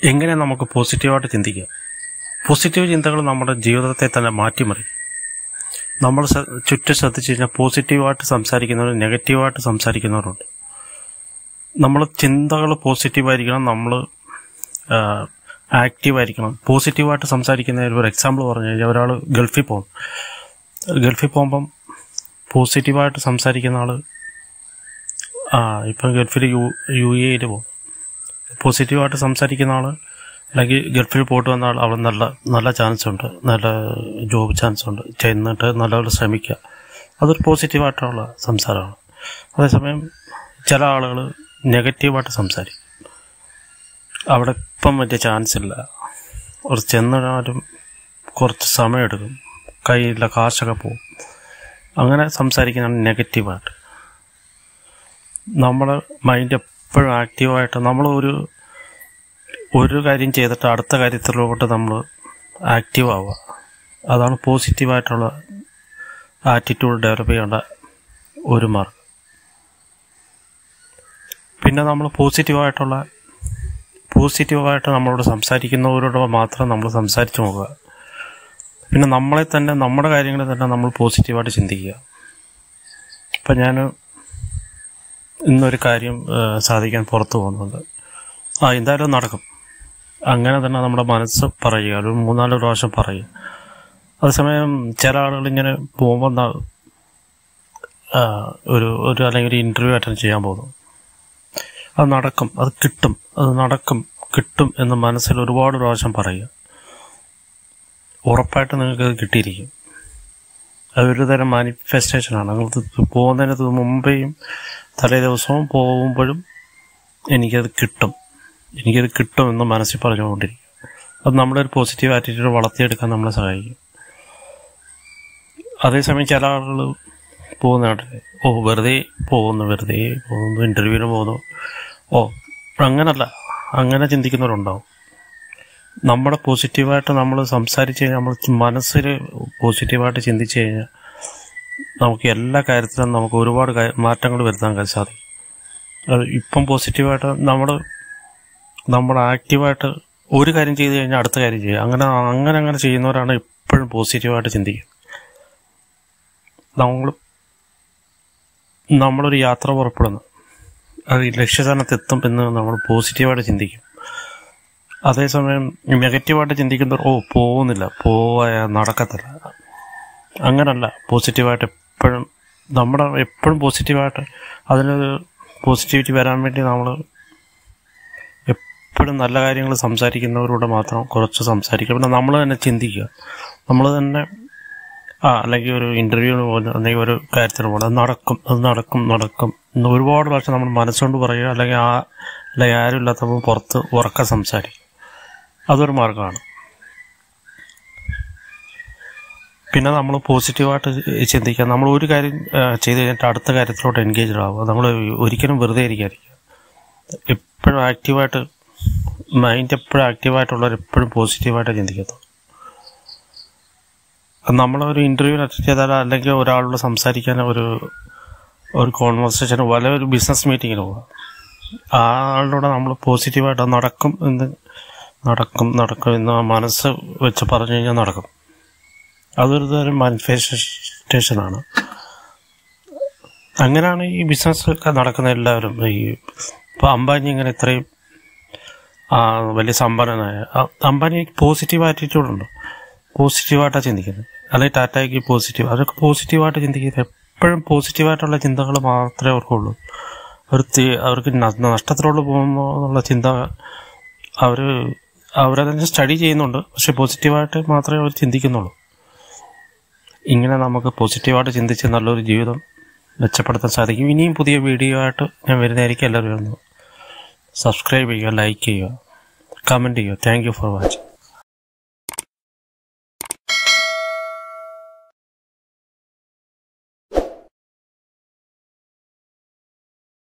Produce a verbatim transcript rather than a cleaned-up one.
എങ്ങനെ നമുക്ക് പോസിറ്റീവായിട്ട് ചിന്തിക്കാം? പോസിറ്റീവ് ചിന്തകൾ നമ്മുടെ ജീവിതത്തെ തന്നെ മാറ്റിമറിക്കും. നമ്മൾ ചുറ്റും ശ്രദ്ധിച്ചു കഴിഞ്ഞാൽ പോസിറ്റീവായിട്ട് സംസാരിക്കുന്നവരും നെഗറ്റീവായിട്ട് സംസാരിക്കുന്നവരുണ്ട്. നമ്മൾ ചിന്തകൾ പോസിറ്റീവായിരിക്കണം, നമ്മൾ ആക്റ്റീവായിരിക്കണം. പോസിറ്റീവായിട്ട് സംസാരിക്കുന്ന ഒരു എക്സാമ്പിൾ പറഞ്ഞു കഴിഞ്ഞാൽ, ഒരാൾ ഗൾഫിൽ പോകും. ഗൾഫിൽ പോകുമ്പം പോസിറ്റീവായിട്ട് സംസാരിക്കുന്ന ആൾ ആ ഇപ്പം ഗൾഫിൽ യു യു എയിൽ പോകും. പോസിറ്റീവായിട്ട് സംസാരിക്കുന്ന ആൾ അല്ലെങ്കിൽ ഗൾഫിൽ പോയിട്ട് വന്ന ആൾ അവിടെ നല്ല നല്ല ചാൻസ് ഉണ്ട്, നല്ല ജോബ് ചാൻസ് ഉണ്ട്, ചെന്നിട്ട് നല്ലപോലെ ശ്രമിക്കുക. അതൊരു പോസിറ്റീവായിട്ടുള്ള സംസാരമാണ്. അതേസമയം ചില ആളുകൾ നെഗറ്റീവായിട്ട് സംസാരിക്കും. അവിടെ ഇപ്പം വലിയ ചാൻസ് ഇല്ല, ഒരു ചെന്നിടാനും കുറച്ച് സമയമെടുക്കും, കയ്യിലുള്ള കാശൊക്കെ പോകും, അങ്ങനെ സംസാരിക്കുന്നതാണ് നെഗറ്റീവായിട്ട്. നമ്മുടെ മൈൻഡ് എപ്പോഴും ആക്റ്റീവായിട്ട് നമ്മൾ ഒരു ഒരു കാര്യം ചെയ്തിട്ട് അടുത്ത കാര്യത്തിലോട്ട് നമ്മൾ ആക്റ്റീവ് ആവുക. അതാണ് പോസിറ്റീവായിട്ടുള്ള ആറ്റിറ്റ്യൂഡ് ഡെവലപ്പ് ചെയ്യേണ്ട ഒരു മാർഗം. പിന്നെ നമ്മൾ പോസിറ്റീവായിട്ടുള്ള പോസിറ്റീവായിട്ട് നമ്മളോട് സംസാരിക്കുന്നവരോട് മാത്രം നമ്മൾ സംസാരിച്ച് നോക്കുക. പിന്നെ നമ്മളെ തന്നെ നമ്മുടെ കാര്യങ്ങളെ തന്നെ നമ്മൾ പോസിറ്റീവായിട്ട് ചിന്തിക്കുക. ഇപ്പം ഞാൻ ഇന്നൊരു കാര്യം സാധിക്കാൻ പുറത്തു പോകുന്നുണ്ട്, ആ എന്തായാലും നടക്കും, അങ്ങനെ തന്നെ നമ്മുടെ മനസ്സ് പറയുക, ഒരു മൂന്നാല് പ്രാവശ്യം പറയുക. അതേസമയം ചില ആളുകൾ ഇങ്ങനെ പോകുമ്പോൾ ഒരു ഒരു അല്ലെങ്കിൽ ഒരു ഇൻ്റർവ്യൂ അറ്റൻഡ് ചെയ്യാൻ പോകുന്നു, അത് നടക്കും, അത് കിട്ടും, അത് നടക്കും, കിട്ടും എന്ന് മനസ്സിൽ ഒരുപാട് പ്രാവശ്യം പറയുക. ഉറപ്പായിട്ട് നിങ്ങൾക്ക് അത് കിട്ടിയിരിക്കും. അതൊരു തരം മാനിഫെസ്റ്റേഷനാണ്. നിങ്ങൾ പോകുന്നതിന് മുമ്പേയും തലേ ദിവസവും പോകുമ്പോഴും എനിക്കത് കിട്ടും, എനിക്കത് കിട്ടും എന്ന് മനസ്സിൽ പറഞ്ഞുകൊണ്ടിരിക്കും. അത് നമ്മുടെ ഒരു പോസിറ്റീവ് ആറ്റിറ്റ്യൂഡ് വളർത്തിയെടുക്കാൻ നമ്മളെ സഹായിക്കും. അതേസമയം ചില ആളുകൾ പോകുന്നതായിട്ട് ഓ വെറുതെ പോകുന്നു, വെറുതെ പോകുന്നു, ഇൻ്റർവ്യൂവിന് പോകുന്നു, ഓ അങ്ങനല്ല, അങ്ങനെ ചിന്തിക്കുന്നവരുണ്ടാവും. നമ്മുടെ പോസിറ്റീവായിട്ട് നമ്മൾ സംസാരിച്ച് കഴിഞ്ഞാൽ, നമ്മൾ മനസ്സിൽ പോസിറ്റീവായിട്ട് ചിന്തിച്ച് കഴിഞ്ഞാൽ നമുക്ക് എല്ലാ കാര്യത്തിലും നമുക്ക് ഒരുപാട് മാറ്റങ്ങൾ വരുത്താൻ സാധിക്കും. അത് ഇപ്പം പോസിറ്റീവായിട്ട് നമ്മൾ നമ്മൾ ആക്റ്റീവായിട്ട് ഒരു കാര്യം ചെയ്ത് കഴിഞ്ഞാൽ അടുത്ത കാര്യം ചെയ്യുക, അങ്ങനെ അങ്ങനെ അങ്ങനെ ചെയ്യുന്നവരാണ് എപ്പോഴും പോസിറ്റീവായിട്ട് ചിന്തിക്കുക. നമ്മൾ നമ്മളൊരു യാത്ര പുറപ്പെടുന്നു, അത് ലക്ഷ്യസ്ഥാനത്തെത്തും എന്ന് നമ്മൾ പോസിറ്റീവായിട്ട് ചിന്തിക്കും. അതേസമയം നെഗറ്റീവായിട്ട് ചിന്തിക്കുന്നവർ ഓ പോകുന്നില്ല, പോവാ നടക്കത്തില്ല, അങ്ങനല്ല. പോസിറ്റീവായിട്ട് എപ്പോഴും നമ്മുടെ എപ്പോഴും പോസിറ്റീവായിട്ട് അതിനൊരു പോസിറ്റിവിറ്റി വരാൻ വേണ്ടി നമ്മൾ എപ്പോഴും നല്ല കാര്യങ്ങൾ സംസാരിക്കുന്നവരോട് മാത്രം കുറച്ച് സംസാരിക്കുക. പിന്നെ നമ്മൾ തന്നെ ചിന്തിക്കുക, നമ്മൾ തന്നെ ആ അല്ലെങ്കിൽ ഒരു ഇൻ്റർവ്യൂവിന് പോകുന്ന അല്ലെങ്കിൽ ഒരു കാര്യത്തിന് പോകുന്നത് അത് നടക്കും, അത് നടക്കും നടക്കും എന്ന് ഒരുപാട് പ്രാവശ്യം നമ്മൾ മനസ്സുകൊണ്ട് പറയുക, അല്ലെങ്കിൽ ആ അല്ലെങ്കിൽ ആരും ഇല്ലാത്തപ്പോൾ പുറത്ത് ഉറക്കം സംസാരിക്കും. അതൊരു മാർഗമാണ്. പിന്നെ നമ്മൾ പോസിറ്റീവായിട്ട് ചിന്തിക്കുക, നമ്മൾ ഒരു കാര്യം ചെയ്ത് കഴിഞ്ഞിട്ട് അടുത്ത കാര്യത്തിലോട്ട് എൻഗേജ്ഡ് ആവുക. നമ്മൾ ഒരിക്കലും വെറുതെ ഇരിക്കാതിരിക്കുക, എപ്പോഴും ആക്റ്റീവായിട്ട് മൈൻഡ് എപ്പോഴും ആക്റ്റീവായിട്ടുള്ളവർ എപ്പോഴും പോസിറ്റീവായിട്ട് ചിന്തിക്കത്തുള്ളൂ. നമ്മളൊരു ഇൻ്റർവ്യൂ അറ്റൻഡ് ചെയ്താൽ അല്ലെങ്കിൽ ഒരാളോട് സംസാരിക്കാൻ ഒരു ഒരു കോൺവെർസേഷന് വല്ല ഒരു ബിസിനസ് മീറ്റിങ്ങിന് പോവുക, ആ ആളിലൂടെ നമ്മൾ പോസിറ്റീവായിട്ട് നടക്കും എന്ന് നടക്കും നടക്കും എന്ന് മനസ്സ് വെച്ച് പറഞ്ഞു കഴിഞ്ഞാൽ നടക്കും. അതൊരു തരം മാനിഫെസ്റ്റേഷനാണ്. അങ്ങനെയാണ് ഈ ബിസിനസ്സൊക്കെ നടക്കുന്ന എല്ലാവരും. ഈ ഇപ്പോൾ അംബാനി ഇങ്ങനെ ഇത്രയും വലിയ സമ്പന്നനായ അംബാനി പോസിറ്റീവ് ആറ്റിറ്റ്യൂഡുണ്ട്, പോസിറ്റീവായിട്ടാണ് ചിന്തിക്കുന്നത്. അല്ലെങ്കിൽ ടാറ്റയ്ക്ക് പോസിറ്റീവ്, അതൊക്കെ പോസിറ്റീവായിട്ട് ചിന്തിക്കുന്നത്. എപ്പോഴും പോസിറ്റീവായിട്ടുള്ള ചിന്തകൾ മാത്രമേ അവർക്കുള്ളൂ. അവർ അവർക്ക് നഷ്ടത്തിലോട്ട് പോകുമ്പോൾ എന്നുള്ള ചിന്ത അവർ അവരതിനെ സ്റ്റഡി ചെയ്യുന്നുണ്ട്, പക്ഷെ പോസിറ്റീവായിട്ട് മാത്രമേ അവർ ചിന്തിക്കുന്നുള്ളൂ. ഇങ്ങനെ നമുക്ക് പോസിറ്റീവായിട്ട് ചിന്തിച്ച് നല്ലൊരു ജീവിതം മെച്ചപ്പെടുത്താൻ സാധിക്കും. ഇനിയും പുതിയ വീഡിയോ ആയിട്ട് ഞാൻ വരുന്നതായിരിക്കും. എല്ലാവരും ഒന്ന് സബ്സ്ക്രൈബ് ചെയ്യുക, ലൈക്ക് ചെയ്യുക, കമൻറ്റ് ചെയ്യുക. Thank you for watching.